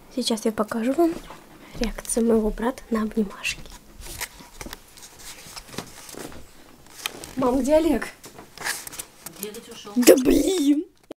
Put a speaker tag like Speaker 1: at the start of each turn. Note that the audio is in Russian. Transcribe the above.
Speaker 1: Сейчас я покажу вам реакцию моего брата на обнимашки. Мам, где Олег?
Speaker 2: Бегать ушел.
Speaker 1: Да блин!